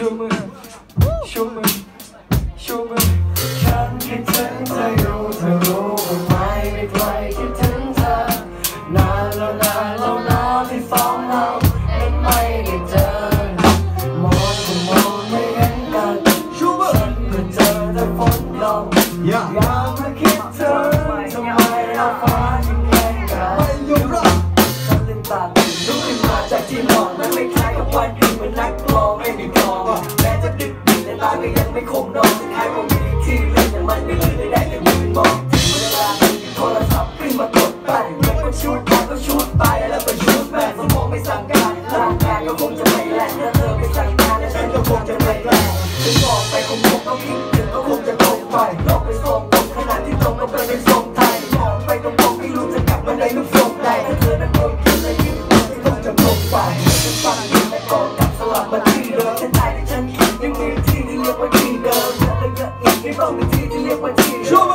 ชูมือชูมือชูมือฉันคิดถึงเธออยู่เธอรู้บ้างไหมไม่เคยคิดถึงเธอนานแล้วนานแล้วนะที่สองเรายังไม่ได้เจอมองก็มองไม่เห็นกันฉันก็เจอแต่ฝนลงอยากมาคิดถึงทำไมเราฟ้ายังแย่งกันไม่ยอมรับฉันลืมตาตื่นลุกขึ้นมาจากที่นอนมันไม่คล้ายกับวันคืนเหมือนนักร้องไม่มีกลองแม้จะดึกดื่นแต่ตาก็ยังไม่คงนอนสุดท้ายว่ามีที่เล่นแต่มันไม่ลื่นได้แต่ยืนมองถึงเวลาโทรศัพท์ขึ้นมากดไปมันก็ชูดไปก็ชูดไปแล้วก็ชูดแม่สมองไม่สั่งการร่างกายก็คงจะไม่แลถ้าเธอไม่สั่งการแล้วฉันก็คงจะไม่แลถึงบอกไปคงต้องคิดถึงก็คงจะตกไปโลกไปส่งตกขนาดที่ตรงก็เป็นทรงไทยมองไปตรงๆไม่รู้จะกลับมาในรูปทรงใดถ้าเธอนั้นโดนกินและยิ้มก็คงจะตกไปฉันฟังอยู่แต่ก็กลับสลับมาที่เดิมฉันตายที่ฉันคิดยังมีที่ที่เรียกว่าที่เดิมฉันเลยก็อีกไม่ต้องมีที่ที่เรียกว่าที่เดิม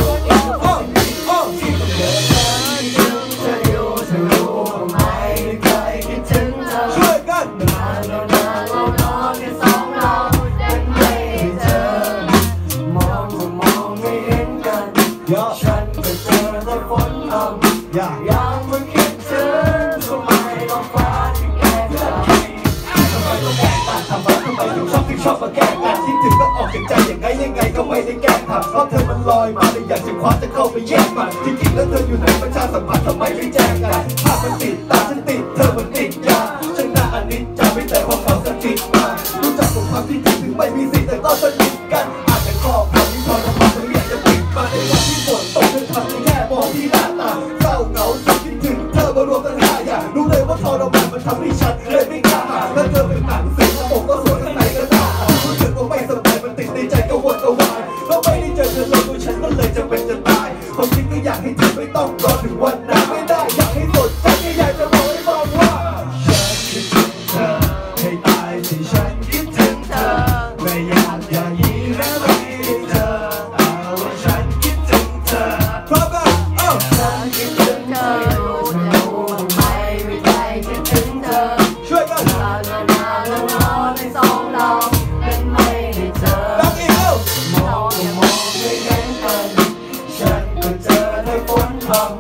ฉันก็เจอแต่ฝนพรำยังไม่คิดถึงทำไมต้องฟ้าที่แก้กันทำไมต้องแก้กันทำไมถึงชอบมาแก้กันคิดถึงก็ออกจากใจยังไงก็ไม่ได้แก้ทำเพราะเธอมันลอยมาเลยอยากจะคว้าจะเข้าไปแย่งมันจริงๆแล้วเธออยู่ไหนประชาสัมพันธ์ทำไมไม่แจ้งกันภาพมันติดตาฉันติดเธอมันติดยาฉันน่าอนิจจาไม่แต่ว่าเขาสนิทมารู้จักของความที่คิดถึงไม่มีสิทธิ์แต่ต้องสนิทกันอาจจะข้อความที่ทรมานเธออยากจะปิดมาในวันที่ฝนตกเธอทำแค่มองที่หน้าตาเศร้าเหงาคิดถึงเธอมารวมกัน5 อย่างรู้เลยว่าทรมานมันทำให้ฉันเลยไม่กล้าหาแล้วเธอเป็นหนังสือผมก็สวยข้างในก็น่ารู้สึกว่าไม่สบายมันติดในใจก็วนก็วายแล้วไม่ได้เจอเธอเลยตัวฉันก็เลยจะเป็นจะตายความจริงก็อยากให้เธอไม่ต้องรอถึงวันนั้นไม่ได้อยากให้สดใจอยากจะบอกให้ฟังว่าฉันคิดถึงเธอให้ตายที่ฉันคิดถึงเธอไม่อยากอย่างนี้แล้วไม่ได้เจอแต่ว่าฉันคิดถึงเธอพร้อมกันฉันคิดถึงเธอไม่ใครคิดถึงเธอช่วยกันนานแล้วในสองเราเป็นไม่ได้เจอมองไม่เห็นกันฉันก็เจอในฝนพรำ